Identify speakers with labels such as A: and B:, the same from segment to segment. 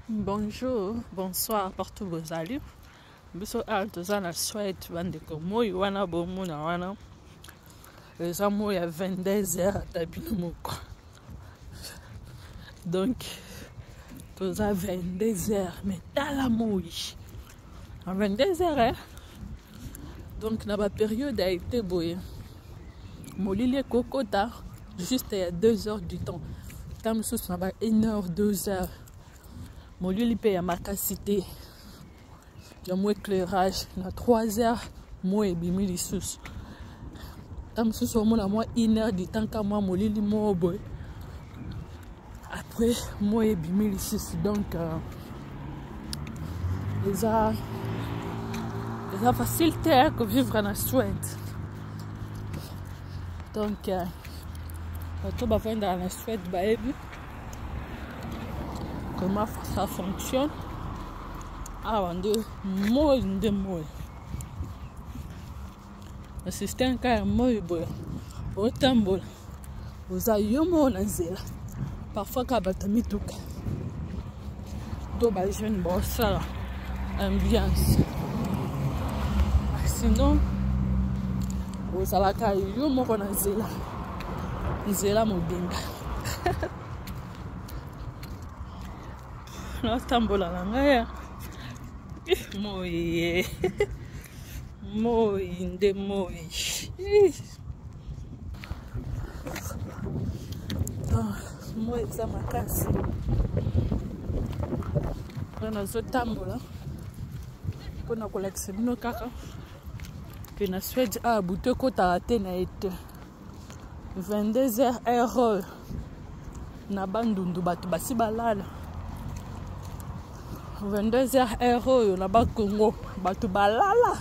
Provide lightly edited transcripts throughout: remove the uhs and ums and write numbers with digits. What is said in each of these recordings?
A: Bonjour, bonsoir, partout vous allez. Biso altoza na Suède bandeko moi wana bomona wana. Les amours à 22h tabino moko. Donc toza 22h mais tala moi. À 22h hein. Donc na ba période a été boye. Molili kokota juste il y a 2 heures du temps. Tam sous na ba 1 heure 2 heures. Molili pe ya makasité. Il y a moins éclairage. Na 3 heures moi et bimi lisusu. Tam sous au moins 1 heure du temps quand moi molili mo boy. Après moi et bimi lisusu donc les a facilité que vivre en Suède. Donc tout va faire dans la Suède baby. Comment ça fonctionne? Ah, de mots. Le système est moy boy. Autant bol. Vous avez na zela. Parfois quand batami tout. To ba jeune bossa ambiance. Sinon vous allez ka yomo na zela. Zela mobimba. Na tambola na ngaya. Moi de moi. Moi za makasi. Na zo tambola. Pona kolekse bino kaka. Que na Suède a buto kota ate na ete. 22h heure. Na bandundu batu basi balala. 22h heure na ba Congo batu balala.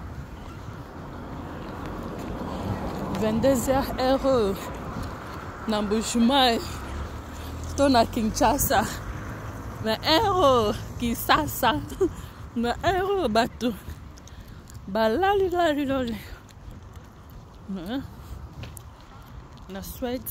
A: 22h heure na Mbushimai to na Kinshasa na heure Kisasa na heure batu balali lali na Suède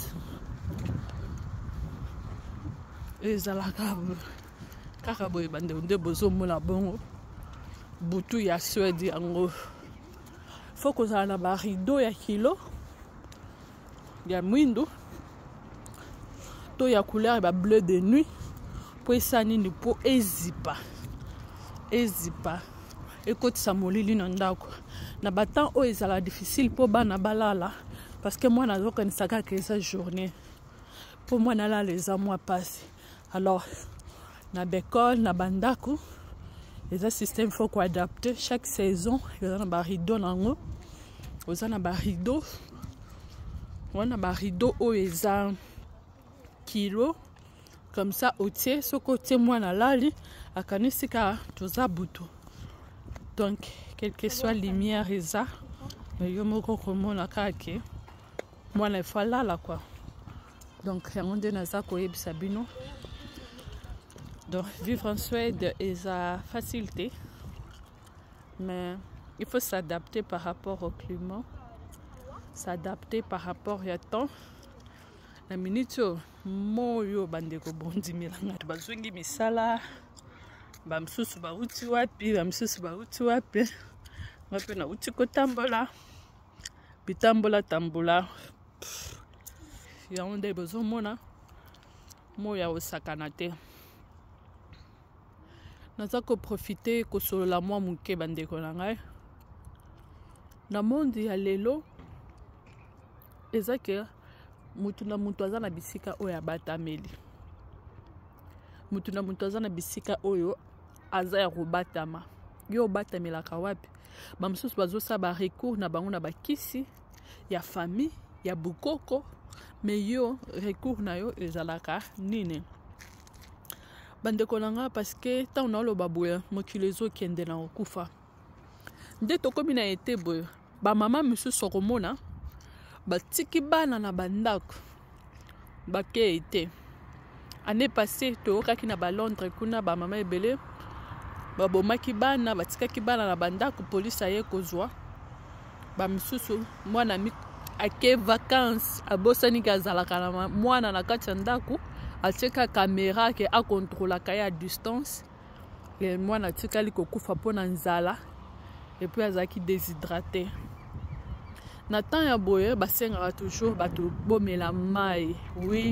A: ezalaka kaka boye bande nde bozomona bongo butu ya Suède yango faut kozala na ba rideau ya kilo ya mwindo to ya couleur ba bleu de nuit po esani ni po ezipa ekotisa molili na ndako na batan o ezala difficile po bana balala parce que moi nazokanisa kaka eza journée pour moi nala les mois passés alors na bekol na bandako les système faut qu'on adapter chaque saison il y a na rideau nango oza na rideau wana ba rideau o eza kilo comme ça otie ce côté moi na lali akanisi ka toza butu donc quelle que soit lumière eza mais yo moko komona kake moi na fala la quoi donc yango nde naza koyebisa bino. Donc, vivre en Suède est à facilité, mais il faut s'adapter par rapport au climat, s'adapter par rapport au temps. La minute où yo bandeko bondi milanga bazungi misala bamsusu ba uti wapi ngape na uti ko tambola tambola ya onde bozomona moya osakana te. Naza ko profiter ko solola mwa muke bandeko na ngai na monde ya lelo ezake mutu na mutu aza na bisika oyo abatameli mutu na mutu aza na bisika oyo aza ya kobatama yo obatamelaka wapi bamisusu bazosala recours na bango na bakisi ya famille ya bukoko mais yo recours na yo ezalaka nini bandeko nanga parce que tant na loba boya mokili ezokende na okufa nde tokomi na ete boye bamama misusu komona batiki bana na bandako bake ete année passée toyokaki na Londres kuna bamama ebele babomaki bana batikaki bana na bandako police aye kozwa bamisusu mwana ake vacances abosani kazalaka na mwana na kati ya ndako atika caméra ke a contrôler kaya à distance et moi na tika liko kufa pona nzala et puis azaki déshydraté na temps ya boye basengaka toujours bato bomela mai oui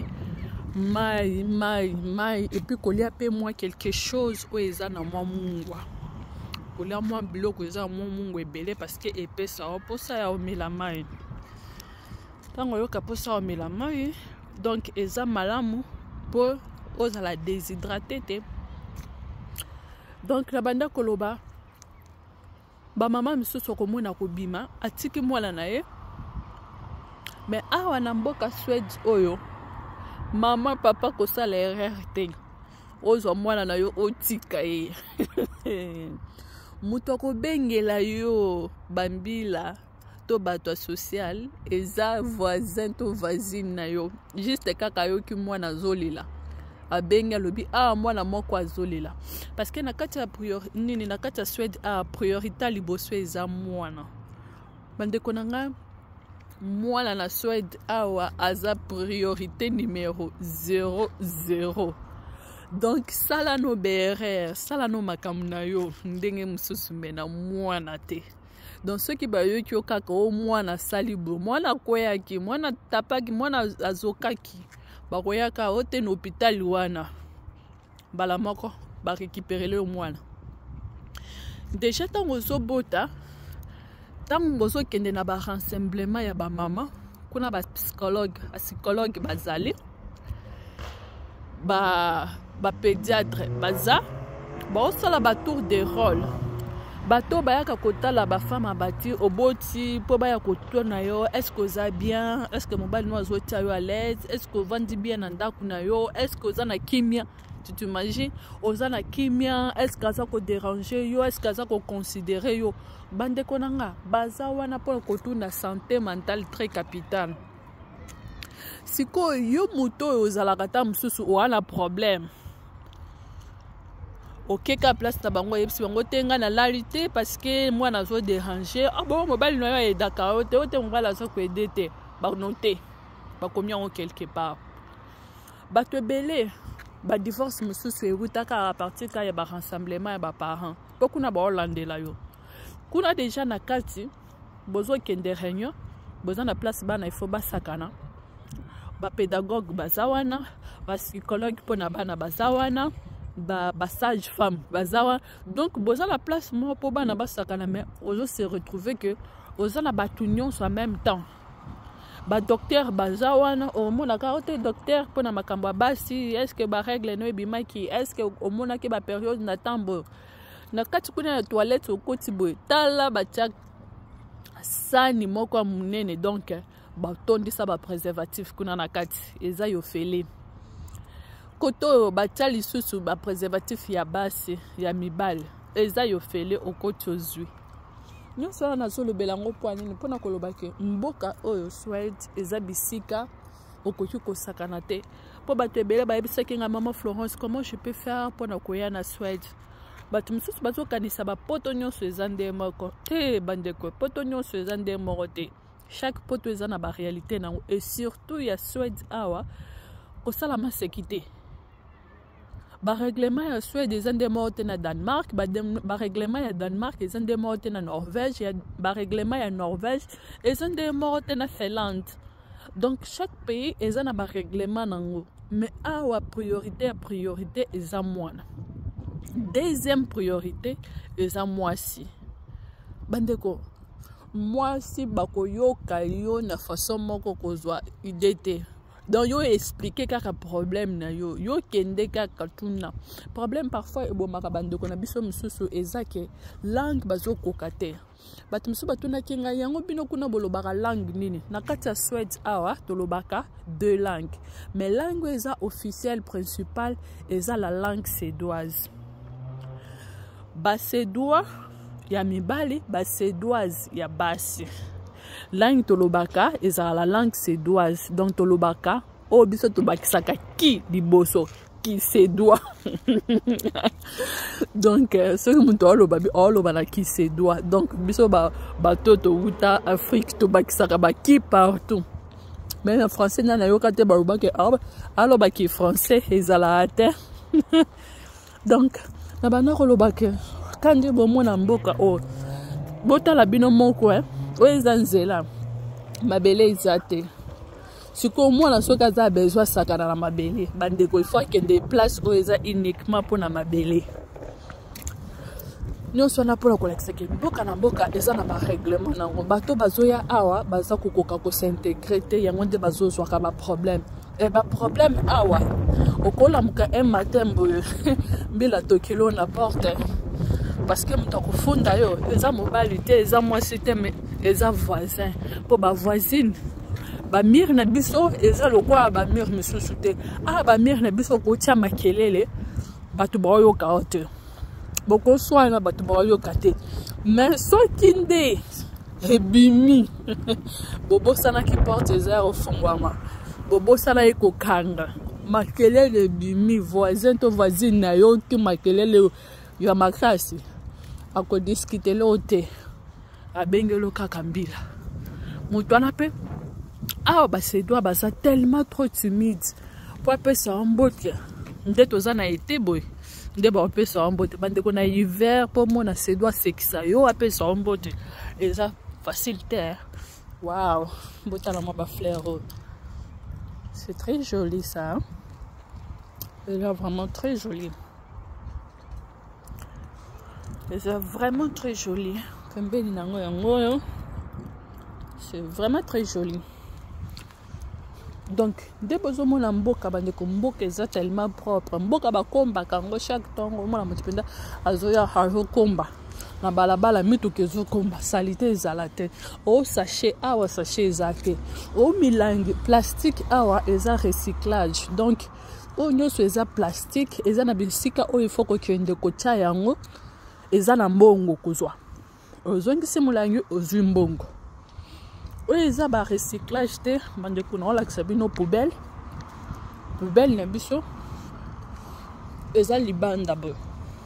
A: mai et puis kolia pe moi quelque chose oyo eza na mwa mungwa kolia mwa biloko eza mwa mungwa ebele parce que epesa mposa ya omela mai ntango oyoka mposa ya omela mai donc eza malamu mpo ozala déshydraté te donc na banda koloba bamama misusu okomona kobima atiki mwana na ye mais awa na mboka Suède oyo mama papa kosala erreur te ozwa mwana na yo otika ye moto akobengela yo bambila to bato social eza voisin to voisine na yo juste kaka yoki mwana azolela abengi alobi mwana moko azolela parce que na kati ya nini na kati ya Suède priorité liboso eza mwana bandeko na nga mwana na Suède awa aza priorité numéro 00 donc sala no berere sala no makambo na yo ndenge mosusu me na mwana te donc soki bayoki yo kaka o mwana sali bo mwana akweyaki mwana tapaki mwana azokaki bakoyaka ote na hôpital wana mbala moko barécupérele yo mwana déjà ntango ozobota ntango ozokende na barassemblement ya bamama kuna bapsychologue bazali bapédiatre baza baosala batour de rôle bato bayaka kotala bafama bati oboti mpo baya kotuna yo est-ce que oza bien est-ce que mobali no azotia yo à l'aise est-ce que ovandi bien na ndako na yo est-ce que oza na kimia tu t'imagines oza na kimia est-ce que aza kodéranger yo est-ce que aza koconsidérer yo bandeko na nga baza wana mpo kotuna santé mentale très capitale sikoyo yo moto oyo ozalaka ta mosusu owana problème okeka place na bango yebisi bango te nga nalali te parce que mwana azo déranger bon mobali na yo ayedaka yo te ote mobali aza koyede te banote bakomi yango quelque part bato ebele badivorce mosusu ewutaka apartir ka ya barassemblement ya baparent mpo kuna baolandela yo kuna déjà na kati bozokende réunion boza na place bana ifo basakana bapédagogue baza wana bapsychologue mpo na bana baza wana sage femme bazawa donc boza la place moi pour bana basakana mais ozo se retrouver que oza na batunion en même temps ba docteur bazawana au mona ka ote docteur pour na makambo basi est-ce que ba règle no ebimaki est-ce que au mona ke ba période na tambo na kati kuna na toilette okoti boy tala ba tia sani moko munene donc ba tondisa ba préservatif kuna na kati eza yo fele koto batia lisusu ba préservatif ya basi ya mibale eza yo fele okoti ozwi nyonso wana nazolobela ngo po anini mpona koloba ke mboka oyo Suède eza bisika okoki kosakana te mpo bato ebele bayebisaki nga mama Florence comment je peux faire mpona koya na Suède bato mosusu bazokanisa bapoto nyonso eza nde moko te bandeko poto nyonso eza nde moko te chaque poto eza na baréalité nango et surtout ya Suède awa kosalama sekite barèglement ya Suède eza nde moko te na Danemark barèglement ya Danemark eza nde moko te na Norvège ya barèglement ya Norvège eza nde moko te na Finlande donc chaque pays eza na barèglement nango mais awa priorité eza mwana deuxième priorité eza mwasi bandeko mwasi bakoyoka yo na façon moko kozwa idée te donc yo expliquer kaka problème na yo yo kende kaka tuna problème parfois ebomaka bandeko na biso mosusu eza ke langue bazokoka te bato mosusu batunaki ngai yango bino kuna bolobaka langue nini na kati ya Suède awa tolobaka deux langues mais langue eza officielle principale eza la langue suédoise basédois ya mibali basédoise ya basi langue tolobaka eza la langue suédoise donc tolobaka o biso tobakisaka ki liboso ki sédois donc soki moto oloba na ki sédois donc biso bato towuta Afrique tobakisaka baki partout mais en français nana yo kate baruba ke alo ba ki français ezala te donc na bana koloba ke kandi bomona mboka o botala bino moko o eza nzela mabele eza te siko mwana soki aza besoin sakana na mabele bandeko il faut akende place oyo eza uniquement mpona mabele nyonso wana mpona kolakisa ke mboka na mboka eza na bareglement nango bato bazoya awa baza kokoka kosintegre te yango nde bazozwaka baproblème e baproblème awa okolamuka un matin boye mbila tokilo na porte parce que moto akofunda yo eza mobali te eza mwasi te mais eza voisin mpo bavoisine bamire na biso eza lokwa bamire misusu te bamire na biso kotia makelele bato baoyoka o te bokoswana bato baoyoka te mais soki nde ebimi bobosanaki porte eza ofungwama bobosana ye kokanga makelele ebimi voisin to voisine na yo ki makelele ya makasi akodiskitele o te abengelo kaka mbila moto wana mpe awa basedwa baza tellement trop timide po apesa mbote nde toza na ete boye nde baopesa mbote bandeko na hiver po mona sedwa sekisa yo apesa mbote eza facile te wow botala mwa bafleur c'est très joli ça hein? C'est vraiment très joli. C'est vraiment très joli. C'est vraiment très joli. Donc, dès que vous avez mboka bandeko mboka eza tellement propre. Mboka bakomba kango chaque temps mona mutipenda azoya hajo komba. Na balabala mituka ezokomba salité ezala te. O sachet awa sachet ezate. O milangi plastique awa eza recyclage. Donc o nyonso eza plastique eza na bisika o il faut ko kende ko tia yango eza na mbongo kozwa. Ozongisi mulangi ozwi mbongo. O eza ba recyclage te bandeko na olakisa bino poubelle. Poubelle na biso eza libanda bo.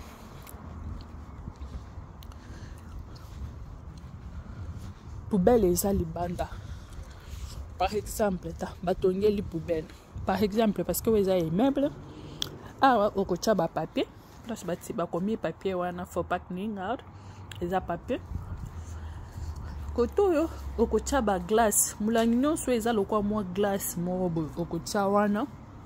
A: Poubelle eza libanda. Par exemple, batongeli poubelle. Par exemple, parce que vous avez un meuble, au côté de papier, place bâti bakomi papier wana faut pas ningar, les papier. Koto yo au côté de glace, mulangi so eza lokwa moi glace mobo au côté wana.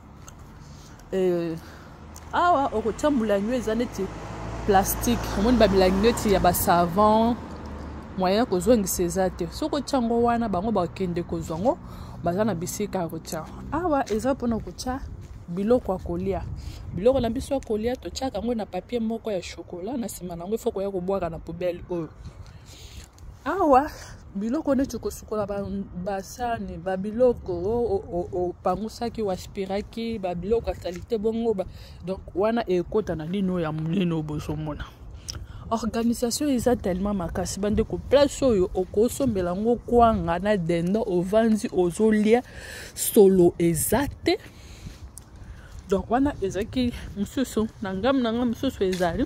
A: Awa au côté mulangi eza neti plastique, mon ba mulangi neti ya ba savon. Moyen kozongisa eza te soko tyango wana bango bakende kozongo bazana bisika kotia awa eza pona kotia biloko kolia biloko na biso kolia to tiaka ngo na papier moko ya chocolat na sima nango ifoko ya kobwaka na poubelle oyo awa biloko ne tukosukola basani ba biloko o pangusaki waspiraki ba biloko qualité bongo donc wana ekota na lino ya munene obosomona. Organisation eza tellement makasi bande ko place oyo okosombela ngo kwanga na denda ovanzi ozolia solo ezate donc wana ezaki mususu nangam mususu ezali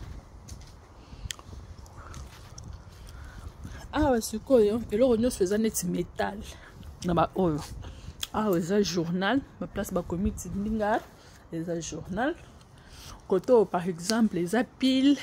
A: sikoyo eloko nyonso eza neti metal na ba oyo eza journal ba place ba comité ndinga eza journal koto par exemple eza pile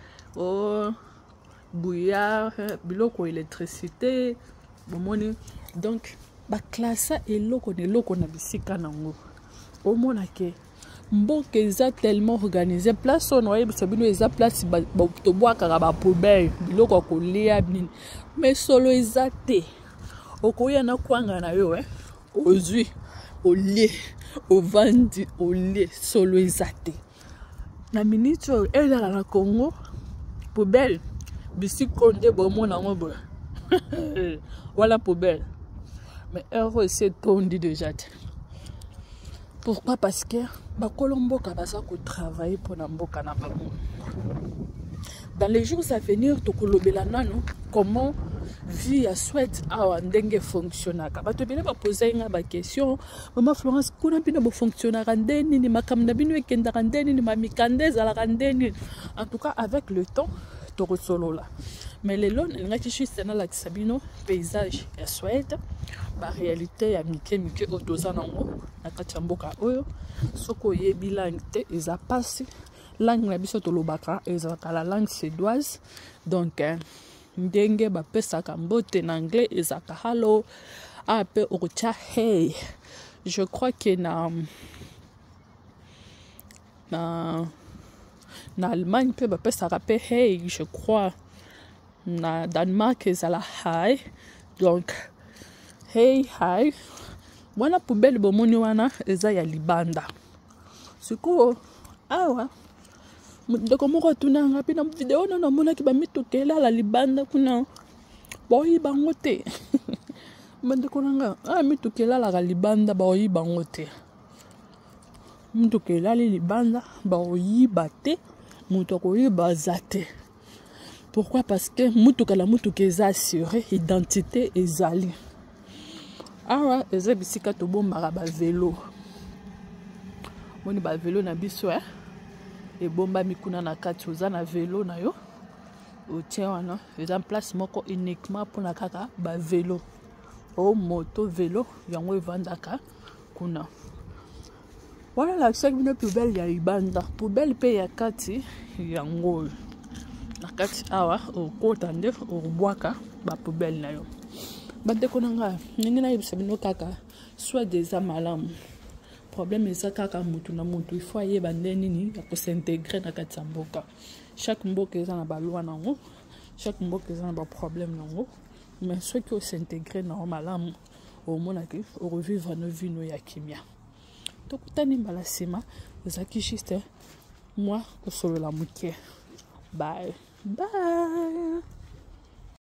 A: bouillard biloko électricité bomoni donc ba classe eloko na bisika nango omona ke mboka eza tellement organisé place on oye bisabino eza place to boaka ba poubelle biloko kolia nini mais solo eza te okoya na kwanga na yo ozwi olie ovandi olie solo eza te na minute ezala na Congo poubelle bisiko nde bomona ngo voilà poubelle mais heureux c'est tondi déjà. Pourquoi? Parce que bakolomboka baza ko travailler pour na mboka na bango. Dans les jours à venir tokolobela nano comment vie à souhaite awa ndenge fonctionnaka bato bina ba poser nga ba question maman Florence kuna bina bo fonctionnaka ndeni ni makamna bino ekendaka ndeni ni mamikande zala ndeni. En tout cas avec le temps tokosolola. Mais les lots nalingaki juste nalakisa bino paysage ya Suède, ba réalité ya mike otoza nango na kati ya mboka oyo. Soko oyebi langue te eza pasi. Langue na biso tolobaka ezalaka la langue suédoise. Donc ndenge bapesaka mbote na anglais ezalaka hello, ape okotia hey. Je crois que na Allemagne pe bapesaka pe hey, je crois. Na Danemark ezala hi. Donc hey hi wana poubelle bomoni wana eza ya libanda. Siko awa ndeko moko tunanga pe na video na monaki ba mitokela la libanda kuna boyi bango te. Ndeko nanga mitokela la libanda boyi bango te. Mitokela li libanda boyi bate muto koyi bazate. Pourquoi? Parce que mutukala mutukeza assuré identité ezali. Awa eza bisika to bombaka ba vélo. Moni ba vélo na biso e bomba mikuna na kati oza na vélo na yo. Otia wana eza place moko uniquement pour na kaka ba vélo. O moto vélo yango evandaka kuna. Wana la chaque bino poubelle ya libanda. Poubelle pe ya kati yango. Na kati awa okota nde obwaka ba poubelle na yo. Bandeko nanga ndenge na yebisa bino kaka soit des malamu. Problème eza kaka mutu na mutu, il faut yeba ndeni nini ya ko s'intégrer na kati ya mboka. Chaque mboka eza na ba loi nango, chaque mboka eza na ba problème nango, mais ceux qui s'intégrer na malamu au mona ke au revivre nos vies no ya kimia. Tokutani mbala sima ezaki juste moi ko solo la mukie. Bye. Bye.